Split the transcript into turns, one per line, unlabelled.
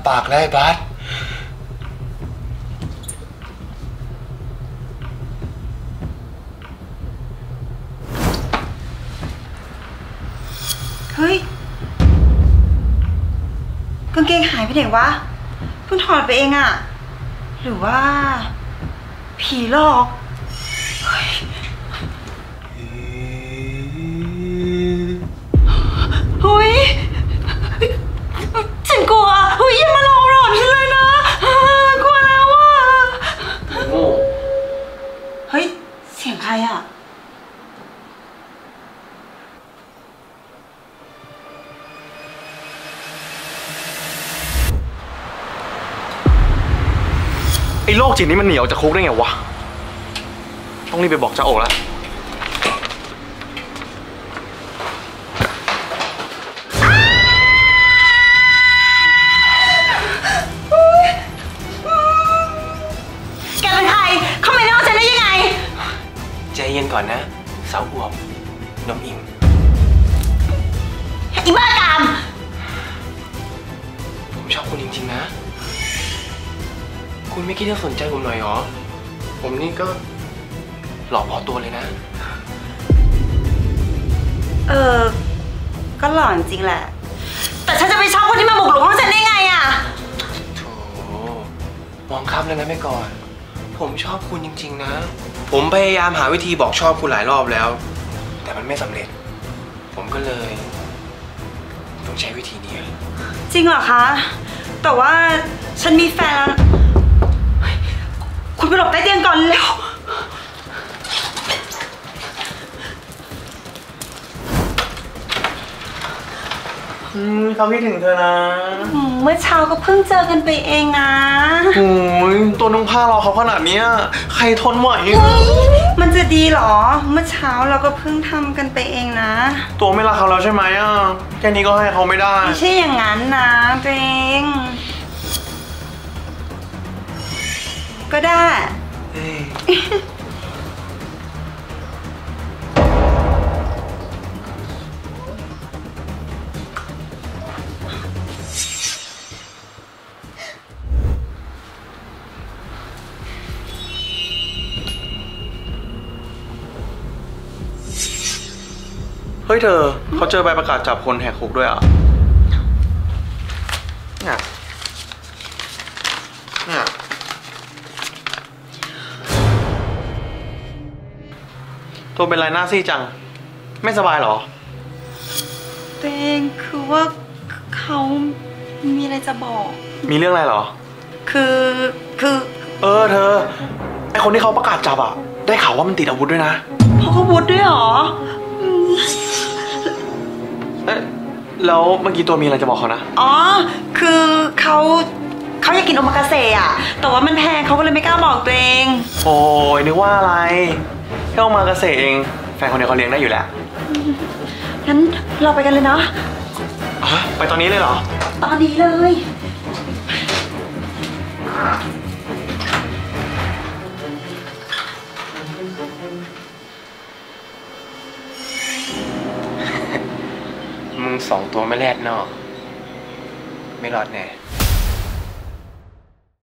ปากได้บัส
เฮ้ยกางเกงหายไปไหนวะเพิ่งถอดไปเองอะหรือว่าผีหลอกเฮ้ยฉันกลัวเฮ้ยอย่ามาหลอกหลอนฉันเลยนะกลัวแล้วว่ะเฮ้ยเสียงใครอะ
ไอ้โรคจิตนี้มันหนีออกจากคุกได้ไงวะต้องรีบไปบอกเจ้าโอ๋แล้ว
แกเป็นใครเข้ามาในห้องฉันได้ยังไง
ใจเย็นก่อนนะสาวอวบนมอิ่ม
อีบ้ากาม
ผมชอบคุณจริงๆนะคุณไม่คิดจะสนใจผมหน่อยหรอผมนี่ก็หล่อพอตัวเลยนะ
ก็หล่อจริงแหละแต่ฉันจะไปชอบคนที่มาบุกรุกห้องฉันได้ไงอะ
โถมองข้ามเรื่องนั้นไปก่อนผมชอบคุณจริงๆนะผมพยายามหาวิธีบอกชอบคุณหลายรอบแล้วแต่มันไม่สำเร็จผมก็เลยต้องใช้วิธีนี้
จริงเหรอคะแต่ว่าฉันมีแฟนแล้วคุณไปหลบใต้เตียงก่อนเร็ว
เขาคิดถึงเธอนะ
เมื่อเช้าก็เพิ่งเจอกันไปเองนะ
โอ้ยตัวน้องผ้ารอเขาขนาดนี้ใครทนไหว
มันจะดีหรอเมื่อเช้าเราก็เพิ่งทำกันไปเองนะ
ตัวไม่รักเขาแล้วใช่ไหมแค่นี้ก็ให้เขาไม่ได้
ไม่ใช่อย่างนั้นนะตัวเองก็ได้
เฮ้ยเธอเขาเจอใบประกาศจับคนแหกคุกด้วยเนี่ยตัวเป็นไรหน้าซีดจังไม่สบายหรอ
ตัวเองคือว่าเขามีอะไรจะบอก
มีเรื่องอะไรหรอ
คือ
เธอไอคนที่เขาประกาศจับได้ข่าวว่ามันติดอาวุธด้วยนะ
เขาอาวุธด้วยหรอ
แล้วเมื่อกี้ตัวมีอะไรจะบอกเขานะ
อ๋อคือเขาอยากกินโอมากาเสะแต่ว่ามันแพงเขาก็เลยไม่กล้าบอกตัวเอง
โอ้ยนึกว่าอะไรแค่โอมากาเสะเองแฟนคนเดียวเขาเลี้ยงได้อยู่แล้ว
งั้นเราไปกันเลยเนาะ
ไปตอนนี้เลยเหรอ
ตอนนี้เลย
มึงสองตัวไม่แลดนอกไม่รอดแน่